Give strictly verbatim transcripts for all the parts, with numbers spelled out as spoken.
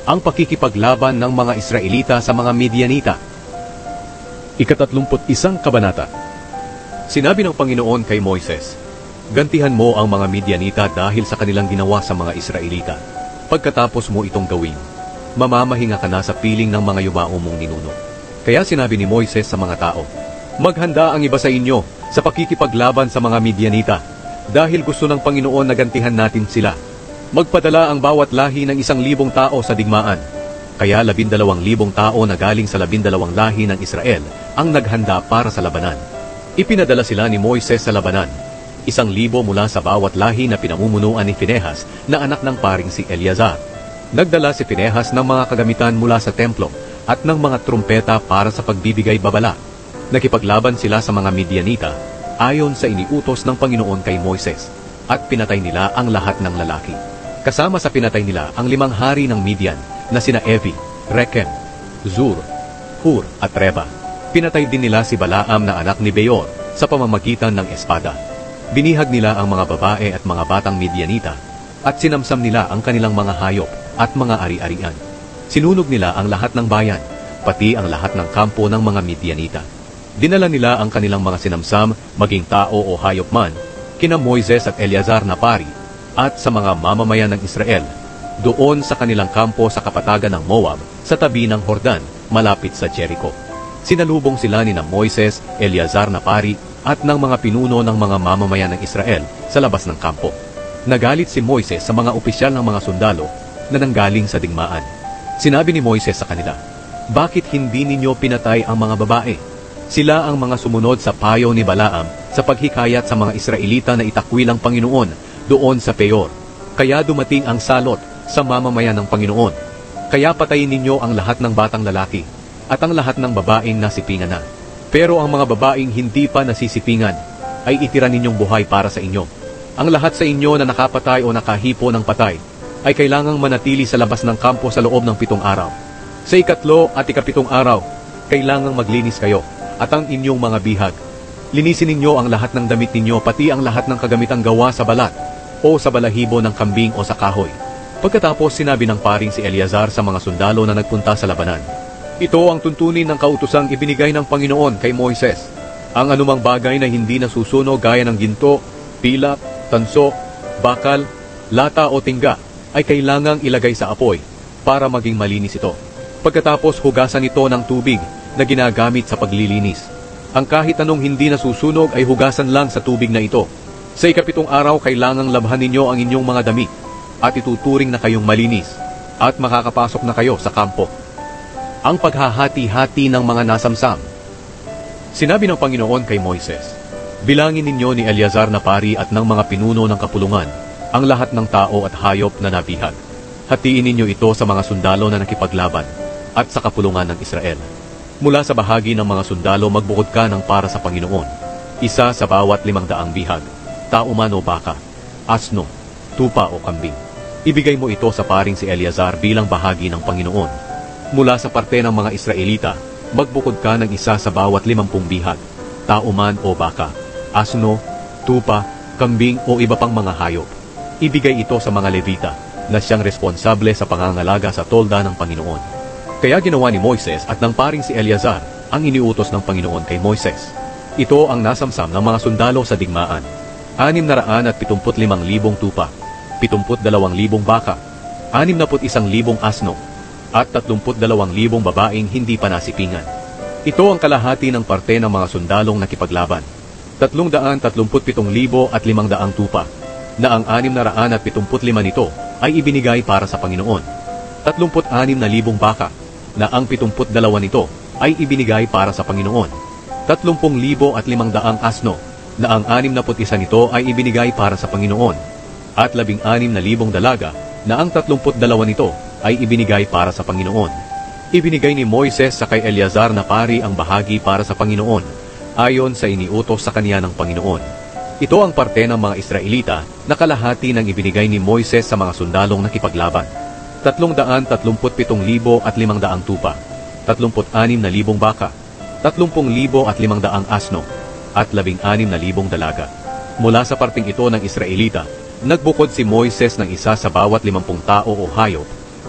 ang pakikipaglaban ng mga Israelita sa mga Midianita. Ikatatlumput isang kabanata. Sinabi ng Panginoon kay Moises, gantihan mo ang mga Midianita dahil sa kanilang ginawa sa mga Israelita. Pagkatapos mo itong gawin, mamamahinga ka na sa piling ng mga yumao mong ninuno. Kaya sinabi ni Moises sa mga tao, maghanda ang iba sa inyo sa pakikipaglaban sa mga Midianita, dahil gusto ng Panginoon na gantihan natin sila. Magpadala ang bawat lahi ng isang libong tao sa digmaan. Kaya labindalawang libong tao na galing sa labindalawang lahi ng Israel ang naghanda para sa labanan. Ipinadala sila ni Moises sa labanan. Isang libo mula sa bawat lahi na pinamumunuan ni Finehas na anak ng paring si Eleazar. Nagdala si Finehas ng mga kagamitan mula sa templo at ng mga trumpeta para sa pagbibigay babala. Nakipaglaban sila sa mga Midianita ayon sa iniutos ng Panginoon kay Moises, at pinatay nila ang lahat ng lalaki. Kasama sa pinatay nila ang limang hari ng Midian na sina Evi, Rekem, Zur, Hur at Reba. Pinatay din nila si Balaam na anak ni Beor sa pamamagitan ng espada. Binihag nila ang mga babae at mga batang Midianita at sinamsam nila ang kanilang mga hayop at mga ari-arian. Sinunog nila ang lahat ng bayan, pati ang lahat ng kampo ng mga Midianita. Dinala nila ang kanilang mga sinamsam, maging tao o hayop man, kina Moises at Eleazar na pari, at sa mga mamamayan ng Israel, doon sa kanilang kampo sa kapatagan ng Moab, sa tabi ng Hordan, malapit sa Jericho. Sinalubong sila ni na Moises, Eleazar na pari, at ng mga pinuno ng mga mamamayan ng Israel sa labas ng kampo. Nagalit si Moises sa mga opisyal ng mga sundalo na nanggaling sa digmaan. Sinabi ni Moises sa kanila, bakit hindi ninyo pinatay ang mga babae? Sila ang mga sumunod sa payo ni Balaam sa paghikayat sa mga Israelita na itakwil ang Panginoon doon sa Peor. Kaya dumating ang salot sa mamamayan ng Panginoon. Kaya patayin ninyo ang lahat ng batang lalaki at ang lahat ng babaeng nasipingan na. Pero ang mga babaeng hindi pa nasisipingan ay itira ninyong buhay para sa inyo. Ang lahat sa inyo na nakapatay o nakahipo ng patay ay kailangang manatili sa labas ng kampo sa loob ng pitong araw. Sa ikatlo at ikapitong araw, kailangang maglinis kayo at ang inyong mga bihag. Linisin ninyo ang lahat ng damit ninyo, pati ang lahat ng kagamitang gawa sa balat o sa balahibo ng kambing o sa kahoy. Pagkatapos sinabi ng paring si Eleazar sa mga sundalo na nagpunta sa labanan, ito ang tuntunin ng kautosang ibinigay ng Panginoon kay Moises. Ang anumang bagay na hindi nasusunog gaya ng ginto, pilak, tanso, bakal, lata o tingga ay kailangang ilagay sa apoy para maging malinis ito. Pagkatapos hugasan ito ng tubig na ginagamit sa paglilinis. Ang kahit anong hindi nasusunog ay hugasan lang sa tubig na ito. Sa ikapitong araw kailangang labhan ninyo ang inyong mga damit at ituturing na kayong malinis at makakapasok na kayo sa kampo. Ang paghahati-hati ng mga nasamsam. Sinabi ng Panginoon kay Moises, bilangin ninyo ni Eleazar na pari at ng mga pinuno ng kapulungan ang lahat ng tao at hayop na nabihag. Hatiin ninyo ito sa mga sundalo na nakipaglaban at sa kapulungan ng Israel. Mula sa bahagi ng mga sundalo magbukod ka ng para sa Panginoon, isa sa bawat limang daang bihag, tao man o baka, asno, tupa o kambing. Ibigay mo ito sa paring si Eleazar bilang bahagi ng Panginoon. Mula sa parte ng mga Israelita, magbukod ka ng isa sa bawat limampung bihag, tao man o baka, asno, tupa, kambing o iba pang mga hayop. Ibigay ito sa mga Levita na siyang responsable sa pangangalaga sa tolda ng Panginoon. Kaya ginawa ni Moises at ng paring si Eleazar ang iniutos ng Panginoon kay Moises. Ito ang nasamsam ng mga sundalo sa digmaan. Anim na raan at pitumput limang libong tupa, pitumput dalawang libong baka, anim naput isang libong asno, at tatlumput dalawang libong babaeng hindi pa nasipingan. Ito ang kalahati ng parte ng mga sundalong nakipaglaban. Tatlong daan tatlumput pitong libo at limang daang tupa, na ang anim na raan at pitumput lima nito ay ibinigay para sa Panginoon. Tatlumput anim na libong baka, na ang pitumput dalawa nito ay ibinigay para sa Panginoon. Tatlumpung libo at limang daang asno, na ang anim na put isa nito ay ibinigay para sa Panginoon. At labing anim na libong dalaga, na ang tatlumput dalawa nito ay ibinigay para sa Panginoon. Ibinigay ni Moises sa kay Eleazar na pari ang bahagi para sa Panginoon, ayon sa iniutos sa kanya ng Panginoon. Ito ang parte ng mga Israelita na kalahati ng ibinigay ni Moises sa mga sundalong nakipaglaban. Tatlong daan tatlumput pitong libo at limang daang tupa, tatlumput anim na libong baka, tatlumpung libo at limang daang asno, at labing anim na libong dalaga. Mula sa parting ito ng Israelita, nagbukod si Moises ng isa sa bawat limampung tao o hayop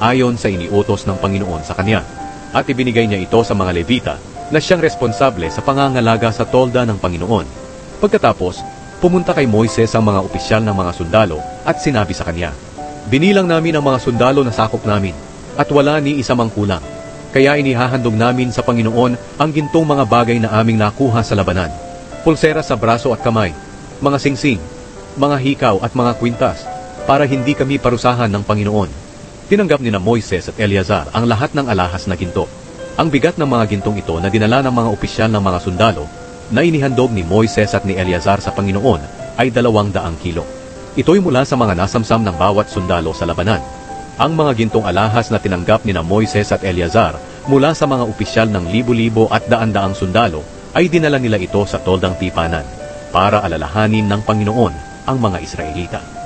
ayon sa iniutos ng Panginoon sa kanya. At ibinigay niya ito sa mga Levita na siyang responsable sa pangangalaga sa tolda ng Panginoon. Pagkatapos, pumunta kay Moises ang mga opisyal ng mga sundalo at sinabi sa kanya, "Binilang namin ang mga sundalo na sakop namin at wala ni isa mang kulang. Kaya inihahandog namin sa Panginoon ang gintong mga bagay na aming nakuha sa labanan. Pulsera sa braso at kamay, mga singsing, mga hikaw at mga kwintas, para hindi kami parusahan ng Panginoon." Tinanggap ni na Moises at Eleazar ang lahat ng alahas na ginto. Ang bigat ng mga gintong ito na dinala ng mga opisyal ng mga sundalo na inihandog ni Moises at ni Eleazar sa Panginoon ay dalawang daang kilo. Ito'y mula sa mga nasamsam ng bawat sundalo sa labanan. Ang mga gintong alahas na tinanggap ni na Moises at Eleazar mula sa mga opisyal ng libo-libo at daan-daang sundalo ay dinala nila ito sa toldang tipanan para alalahanin ng Panginoon ang mga Israelita.